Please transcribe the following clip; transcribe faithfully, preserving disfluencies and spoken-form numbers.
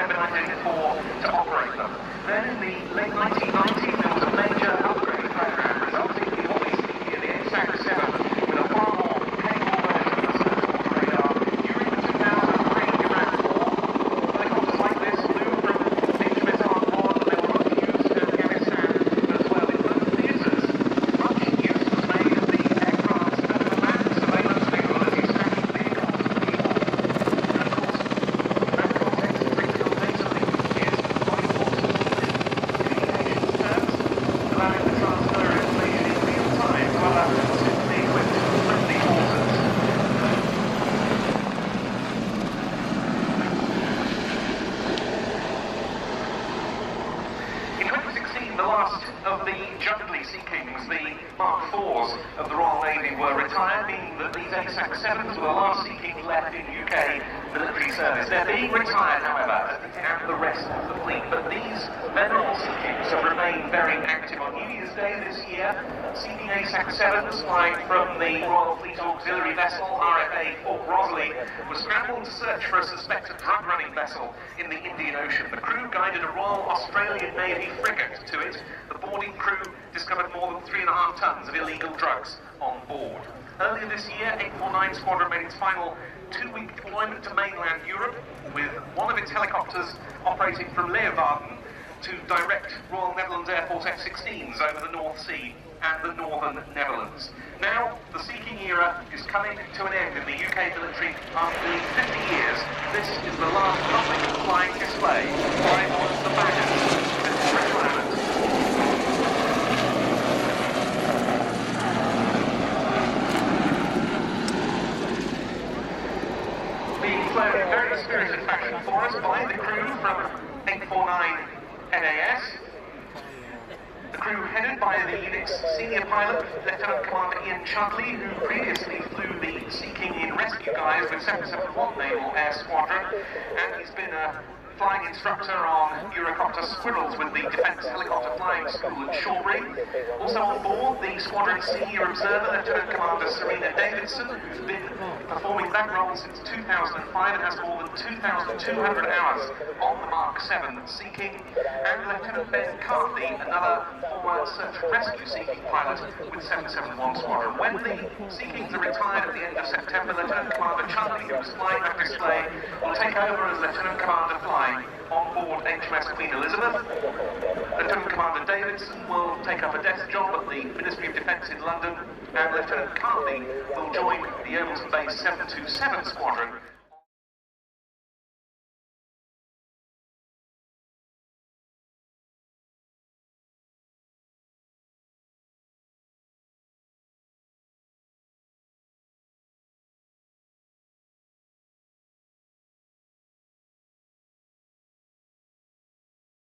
November nineteen eighty-four to operate them. Then in the late nineteen nineties there was a major upgrade program resulting in what we see here, the A S A C seven, with a far more capable version of the radar. During the two thousand three Iran war, helicopters like this flew from H M S Ark-one, they were much used in Afghanistan as well. In both theatres, much use was made of the aircraft's over-the-map surveillance capabilities, tracking vehicles and people. And of course, in that context, critical data link is quite important in communications terms, allowing the transfer of information in real time to other suitably equipped friendly forces. In twenty sixteen, the last of the Jungley Sea Kings, the Mark fours of the Royal Navy, were retired, meaning that these A S A C sevens were the last Sea Kings left in U K military service. They're being retired, however, and the rest of the fleet, but these venerable Sea Kings have remained very active. On New Year's Day this year, Sea King A S A C sevens flying from the Royal Fleet Auxiliary vessel R F A Port Rosalie was scrambled to search for a suspected drug-running vessel in the Indian Ocean. The crew guided a Royal Australian Navy frigate to it. The boarding crew discovered more than three and a half tons of illegal drugs on board. Earlier this year, eight forty-nine Squadron made its final two-week deployment to mainland Europe, with one of its helicopters operating from Leeuwarden to direct Royal Netherlands Air Force F sixteens over the North Sea and the northern Netherlands. Now, the Sea King era is coming to an end in the U K military after nearly fifty years. This is the last public flying display by the Baggers since retirement. Being flown in very spirited fashion for us by the crew from eight forty-nine N A S. The crew headed by the unit's senior pilot, Lieutenant Commander Ian Chudley, who previously flew the Sea King in rescue guise with seven seventy-one Naval Air Squadron, and he's been a flying instructor on Eurocopter Squirrels with the Defence Helicopter Flying School at Shawbury. Also on board, the squadron's senior observer, Lieutenant Commander Serena Davidson, who's been performing that role since two thousand five and has more than two thousand two hundred hours on the Mark seven Sea King, and Lieutenant Ben Carthy, another former search and rescue Sea King pilot with seven seventy-one Squadron. When the Sea Kings are retired at the end of September, Lieutenant Commander Chudley, who was flying that display, will take over as Lieutenant Commander flying on board H M S Queen Elizabeth. Lieutenant Commander Davidson will take up a desk job at the Ministry of Defence in London, and Lieutenant Carthy will join the Ovalton Base seven two seven Squadron